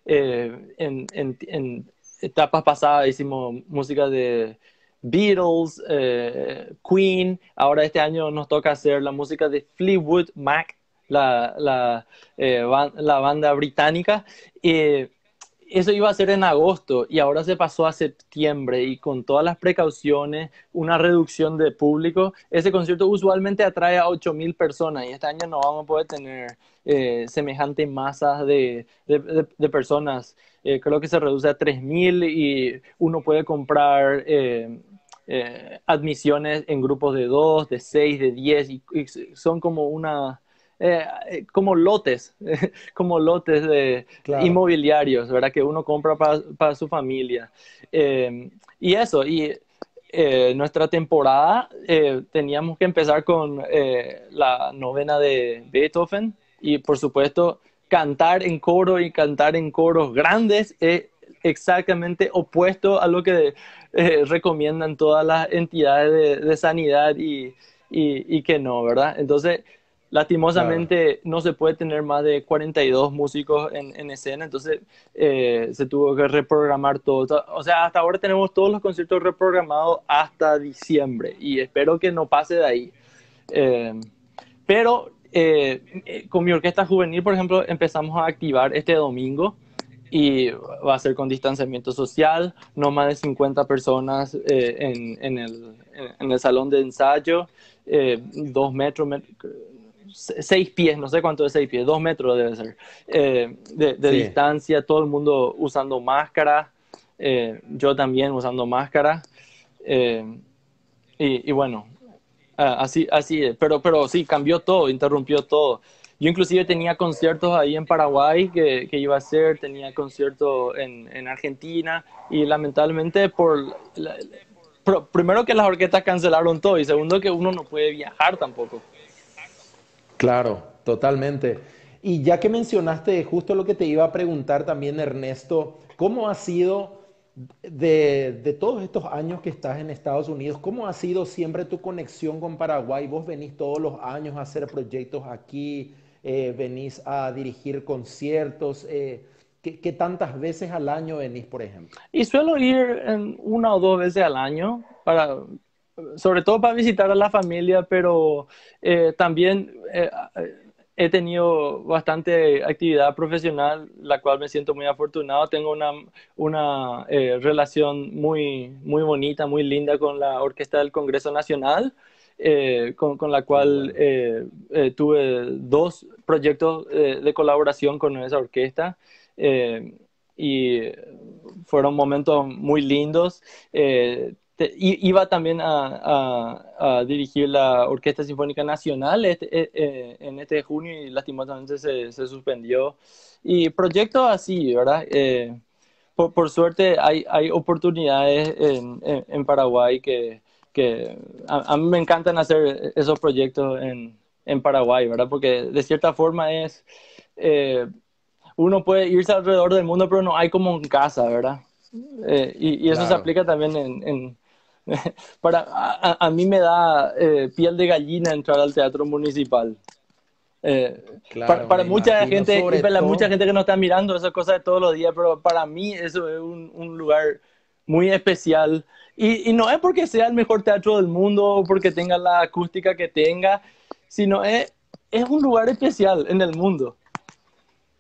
Eh, en, en, en etapas pasadas hicimos música de Beatles, eh, Queen. Ahora este año nos toca hacer la música de Fleetwood Mac, la, la, eh, ban la banda británica. Eh, Eso iba a ser en agosto y ahora se pasó a septiembre y con todas las precauciones, una reducción de público. Ese concierto usualmente atrae a ocho mil personas y este año no vamos a poder tener eh, semejantes masas de, de, de, de personas. Eh, creo que se reduce a tres mil y uno puede comprar eh, eh, admisiones en grupos de dos, de seis, de diez y, y son como una... Eh, eh, como lotes, como lotes de Claro. inmobiliarios, ¿verdad? Que uno compra para, para su familia. Eh, y eso, y eh, nuestra temporada eh, teníamos que empezar con eh, la novena de Beethoven y por supuesto cantar en coro y cantar en coros grandes es exactamente opuesto a lo que eh, recomiendan todas las entidades de, de sanidad y, y, y que no, ¿verdad? Entonces, Claro. lastimosamente no se puede tener más de cuarenta y dos músicos en, en escena, entonces eh, se tuvo que reprogramar todo. O sea, hasta ahora tenemos todos los conciertos reprogramados hasta diciembre y espero que no pase de ahí. Eh, pero eh, eh, con mi orquesta juvenil, por ejemplo, empezamos a activar este domingo y va a ser con distanciamiento social, no más de cincuenta personas eh, en, en, el, en, el salón de ensayo, eh, dos metros, met seis pies, no sé cuánto es seis pies, dos metros debe ser, eh, de, de Sí. distancia, todo el mundo usando máscara, eh, yo también usando máscara, eh, y, y bueno, Ah, así, así es, pero, pero sí, cambió todo, interrumpió todo. Yo inclusive tenía conciertos ahí en Paraguay que, que iba a hacer, tenía conciertos en, en Argentina y lamentablemente por, la- por- primero que las orquestas cancelaron todo y segundo que uno no puede viajar tampoco. Claro, totalmente. Y ya que mencionaste justo lo que te iba a preguntar también, Ernesto, ¿cómo ha sido de, de todos estos años que estás en Estados Unidos, cómo ha sido siempre tu conexión con Paraguay? Vos venís todos los años a hacer proyectos aquí, eh, venís a dirigir conciertos. Eh, ¿qué, qué tantas veces al año venís, por ejemplo? Y suelo ir en una o dos veces al año, para, sobre todo para visitar a la familia, pero eh, también eh, he tenido bastante actividad profesional, la cual me siento muy afortunado. Tengo una, una eh, relación muy, muy bonita, muy linda con la Orquesta del Congreso Nacional. Eh, con, con la Qué cual bueno. eh, eh, tuve dos proyectos eh, de colaboración con esa orquesta. Eh, y fueron momentos muy lindos. Eh, te, iba también a, a, a, dirigir la Orquesta Sinfónica Nacional este, eh, eh, en este junio y lastimosamente se, se suspendió. Y proyectos así, ¿verdad? Eh, por, por, suerte hay, hay oportunidades en, en, en Paraguay que, que a, a, mí me encantan hacer esos proyectos en, en Paraguay, ¿verdad? Porque de cierta forma es... Eh, uno puede irse alrededor del mundo, pero no hay como en casa, ¿verdad? Eh, y, y, eso se Claro, aplica también en... en para, a, a, mí me da eh, piel de gallina entrar al teatro municipal. Eh, para, claro, para me mucha imagino. gente, y Sobre para mucha todo, gente que no está mirando esas cosas de todos los días, pero para mí eso es un, un lugar muy especial. Y, y no es porque sea el mejor teatro del mundo o porque tenga la acústica que tenga, sino es, es un lugar especial en el mundo.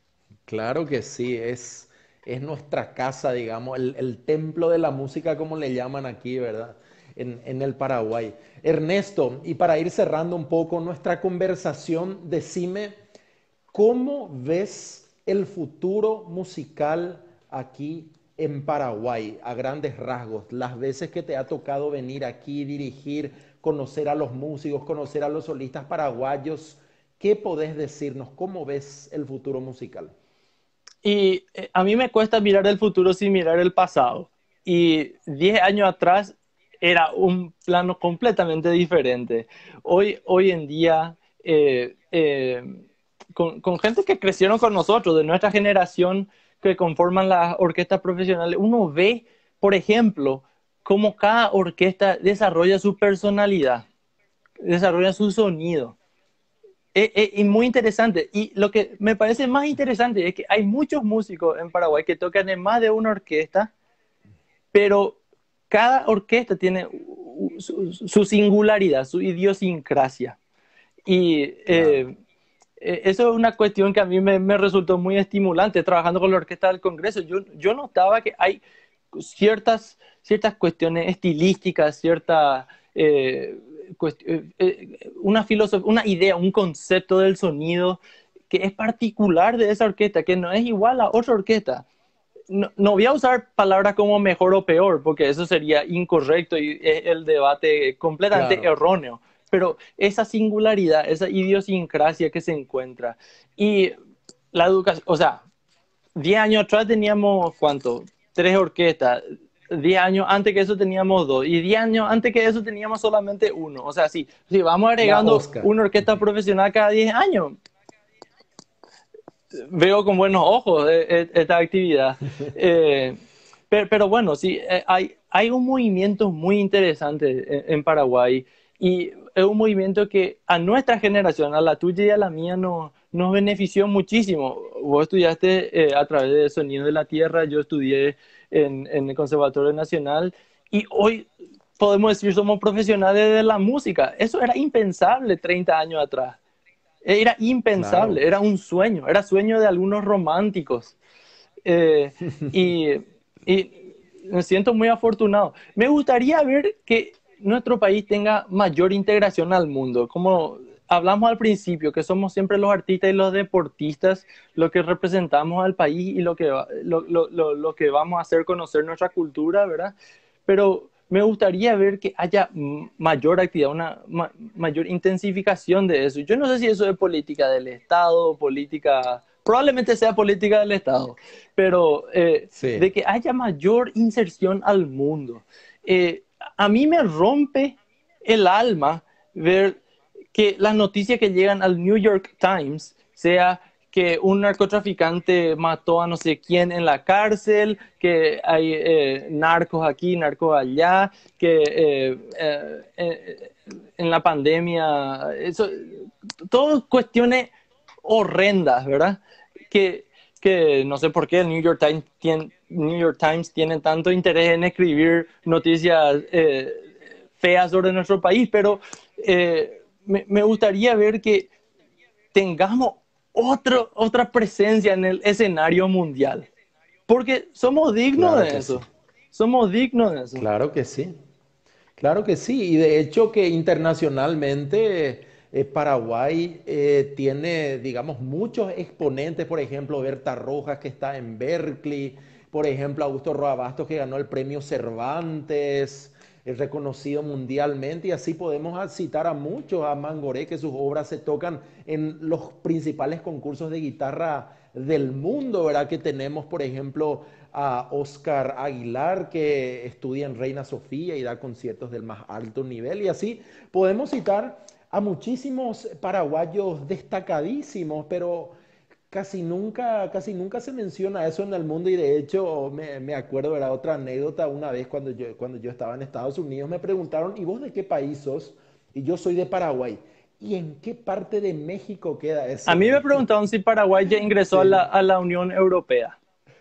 Claro que sí, es, es nuestra casa, digamos, el, el templo de la música, como le llaman aquí, ¿verdad? En, en el Paraguay. Ernesto, y para ir cerrando un poco nuestra conversación, decime, ¿cómo ves el futuro musical aquí en Paraguay, a grandes rasgos? Las veces que te ha tocado venir aquí, dirigir, conocer a los músicos, conocer a los solistas paraguayos, ¿qué podés decirnos? ¿Cómo ves el futuro musical? Y eh, a mí me cuesta mirar el futuro sin mirar el pasado. Y diez años atrás era un plano completamente diferente. Hoy, hoy en día, eh, eh, con, con gente que crecieron con nosotros, de nuestra generación, que conforman las orquestas profesionales, uno ve, por ejemplo, cómo cada orquesta desarrolla su personalidad, desarrolla su sonido. Es, es- es muy interesante. Y lo que me parece más interesante es que hay muchos músicos en Paraguay que tocan en más de una orquesta, pero cada orquesta tiene u- su, su singularidad, su idiosincrasia. Y Claro. eh, eh, eso es una cuestión que a mí me, me resultó muy estimulante trabajando con la Orquesta del Congreso. Yo, yo notaba que hay ciertas, ciertas cuestiones estilísticas, cierta, eh, cuest- eh, eh, una filosofía, una idea, un concepto del sonido que es particular de esa orquesta, que no es igual a otra orquesta. No, no voy a usar palabras como mejor o peor, porque eso sería incorrecto y es el debate completamente Claro. erróneo. Pero esa singularidad, esa idiosincrasia que se encuentra. Y la educación, o sea, diez años atrás teníamos, ¿cuánto? Tres orquestas. Diez años antes que eso teníamos dos. Y diez años antes que eso teníamos solamente uno. O sea, sí, sí vamos La agregando Oscar. una orquesta profesional cada diez años. Veo con buenos ojos eh, eh, esta actividad. Eh, pero, pero, bueno, sí, eh, hay, hay un movimiento muy interesante en, en Paraguay y es un movimiento que a nuestra generación, a la tuya y a la mía, no, nos benefició muchísimo. Vos estudiaste eh, a través de Sonido de la Tierra, yo estudié en, en el Conservatorio Nacional y hoy podemos decir somos profesionales de la música. Eso era impensable treinta años atrás. Era impensable, Claro. era un sueño, era sueño de algunos románticos. Eh, y, y me siento muy afortunado. Me gustaría ver que nuestro país tenga mayor integración al mundo. Como hablamos al principio, que somos siempre los artistas y los deportistas los que representamos al país y lo que, va- lo, lo, lo, lo que vamos a hacer conocer nuestra cultura, ¿verdad? Pero me gustaría ver que haya m- mayor actividad, una ma- mayor intensificación de eso. Yo no sé si eso es política del Estado, política, probablemente sea política del Estado, pero eh, Sí. de que haya mayor inserción al mundo. Eh, a mí me rompe el alma ver que las noticias que llegan al New York Times sea que un narcotraficante mató a no sé quién en la cárcel, que hay eh, narcos aquí, narcos allá, que eh, eh, eh, en la pandemia, eso, todo cuestiones horrendas, ¿verdad? Que, que no sé por qué el New York Times tiene, New York Times tiene tanto interés en escribir noticias eh, feas sobre nuestro país, pero eh, me, me gustaría ver que tengamos otro, otra presencia en el escenario mundial. Porque somos dignos Claro de que sí. eso. Somos dignos de eso. Claro que sí. Claro que sí, y de hecho que internacionalmente eh, Paraguay eh, tiene, digamos, muchos exponentes, por ejemplo, Berta Rojas que está en Berkeley, por ejemplo, Augusto Roa que ganó el premio Cervantes, es reconocido mundialmente, y así podemos a- citar a muchos, a Mangoré, que sus obras se tocan en los principales concursos de guitarra del mundo, ¿verdad? Que tenemos, por ejemplo, a Oscar Aguilar, que estudia en Reina Sofía y da conciertos del más alto nivel. Y así podemos citar a muchísimos paraguayos destacadísimos, pero casi nunca, casi nunca se menciona eso en el mundo. Y de hecho me, me acuerdo, era otra anécdota, una vez cuando yo, cuando yo estaba en Estados Unidos, me preguntaron, ¿y vos de qué país sos? Y yo soy de Paraguay. ¿Y en qué parte de México queda A eso? mí me preguntaron si Paraguay ya ingresó a la, Sí, a la Unión Europea.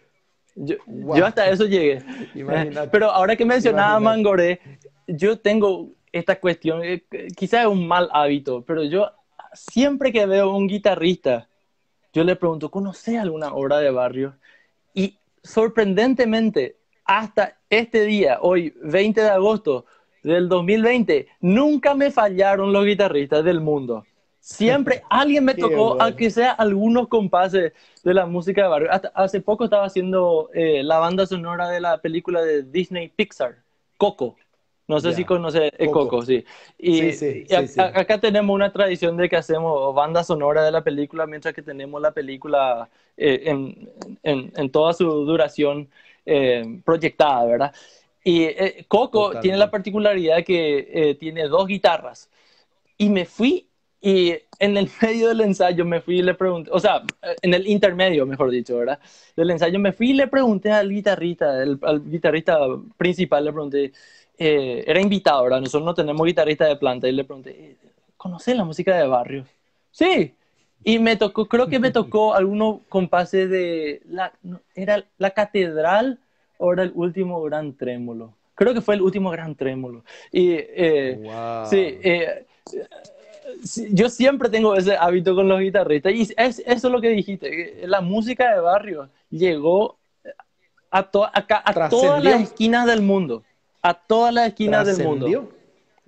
Yo, yo wow, hasta eso llegué. Eh, imagínate, Pero ahora que mencionaba imagínate. Mangoré, yo tengo esta cuestión, eh, quizás es un mal hábito, pero yo siempre que veo un guitarrista yo le pregunto, ¿conoces alguna obra de Barrios? Y sorprendentemente, hasta este día, hoy, veinte de agosto del dos mil veinte, nunca me fallaron los guitarristas del mundo. Siempre alguien me Qué tocó, bueno. aunque sea algunos compases de la música de Barrio. Hasta hace poco estaba haciendo eh, la banda sonora de la película de Disney Pixar, Coco. No sé si Ya. conoce eh, Coco. Coco, sí. Sí, Y, sí, y a- sí, sí. a- acá tenemos una tradición de que hacemos banda sonora de la película, mientras que tenemos la película eh, en, en, en toda su duración eh, proyectada, ¿verdad? Y eh, Coco tiene la Totalmente. particularidad que eh, tiene dos guitarras. Y me fui y en el medio del ensayo me fui y le pregunté, o sea, en el intermedio, mejor dicho, ¿verdad? Del ensayo me fui y le pregunté al guitarrista, el, al guitarrista principal, le pregunté, eh, era invitado, ¿verdad? Nosotros no tenemos guitarrista de planta y le pregunté, ¿conoces la música de Barrios? Sí. Y me tocó, creo que me tocó algunos compases de, la, no, ¿era la catedral o era el último gran trémolo? Creo que fue el último gran trémolo. Y eh, sí, Wow. eh, sí, yo siempre tengo ese hábito con los guitarristas. Y es, eso es lo que dijiste. La música de barrio llegó a, to, a, a todas las Trascendió. esquinas del mundo. A todas las esquinas del mundo. Trascendió.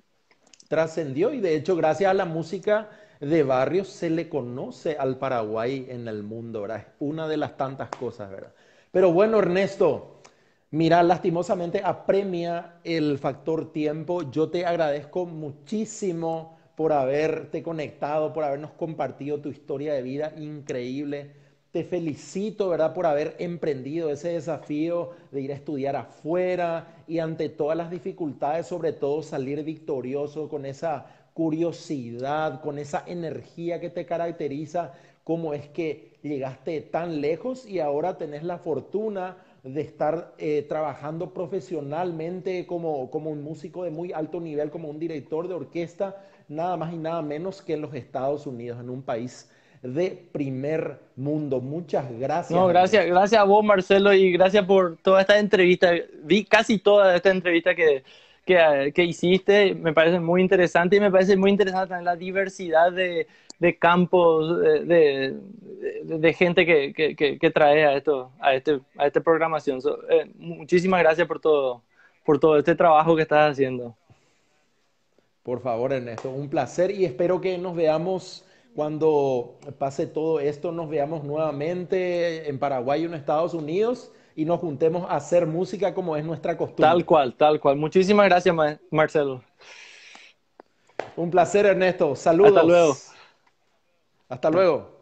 Trascendió y de hecho gracias a la música de Barrios se le conoce al Paraguay en el mundo, ¿verdad? Es una de las tantas cosas, ¿verdad? Pero bueno, Ernesto, mira, lastimosamente apremia el factor tiempo. Yo te agradezco muchísimo por haberte conectado, por habernos compartido tu historia de vida increíble. Te felicito, ¿verdad?, por haber emprendido ese desafío de ir a estudiar afuera y ante todas las dificultades, sobre todo salir victorioso con esa curiosidad, con esa energía que te caracteriza, cómo es que llegaste tan lejos y ahora tenés la fortuna de estar eh, trabajando profesionalmente como, como un músico de muy alto nivel, como un director de orquesta, nada más y nada menos que en los Estados Unidos, en un país de primer mundo. Muchas gracias, No, gracias, Ernesto. gracias a vos, Marcelo, y gracias por toda esta entrevista. Vi casi toda esta entrevista que, que, que hiciste, me parece muy interesante y me parece muy interesante también la diversidad de, de campos, de, de, de- de gente que, que, que, que trae a esto, a este, a esta programación. So, eh, muchísimas gracias por todo, por todo este trabajo que estás haciendo. Por favor, Ernesto, un placer y espero que nos veamos cuando pase todo esto, nos veamos nuevamente en Paraguay o en Estados Unidos y nos juntemos a hacer música como es nuestra Tal costumbre. cual, tal cual. Muchísimas gracias, Ma- Marcelo. Un placer, Ernesto. Hasta luego. Saludos. Hasta luego.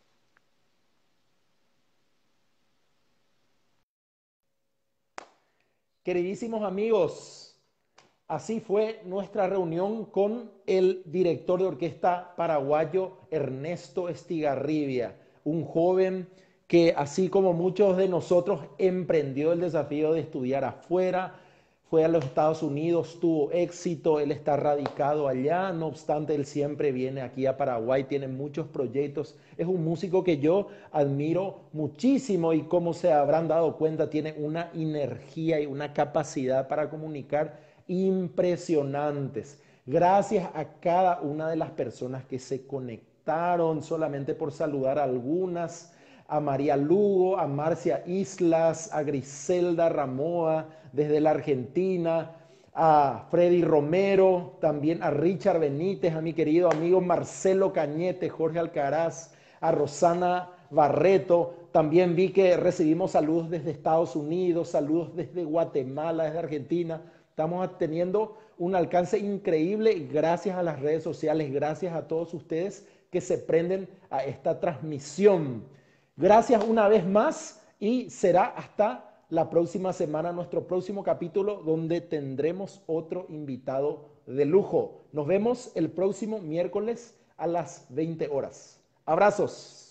Queridísimos amigos, así fue nuestra reunión con el director de orquesta paraguayo Ernesto Estigarribia, un joven que, así como muchos de nosotros, emprendió el desafío de estudiar afuera, fue a los Estados Unidos, tuvo éxito, él está radicado allá, no obstante, él siempre viene aquí a Paraguay, tiene muchos proyectos, es un músico que yo admiro muchísimo y como se habrán dado cuenta, tiene una energía y una capacidad para comunicar impresionantes. Gracias a cada una de las personas que se conectaron, solamente por saludar a algunas, a María Lugo, a Marcia Islas, a Griselda Ramoa desde la Argentina, a Freddy Romero, también a Richard Benítez, a mi querido amigo Marcelo Cañete, Jorge Alcaraz, a Rosana Barreto. También vi que recibimos saludos desde Estados Unidos, saludos desde Guatemala, desde Argentina. Estamos teniendo un alcance increíble gracias a las redes sociales, gracias a todos ustedes que se prenden a esta transmisión. Gracias una vez más y será hasta la próxima semana, nuestro próximo capítulo, donde tendremos otro invitado de lujo. Nos vemos el próximo miércoles a las veinte horas. Abrazos.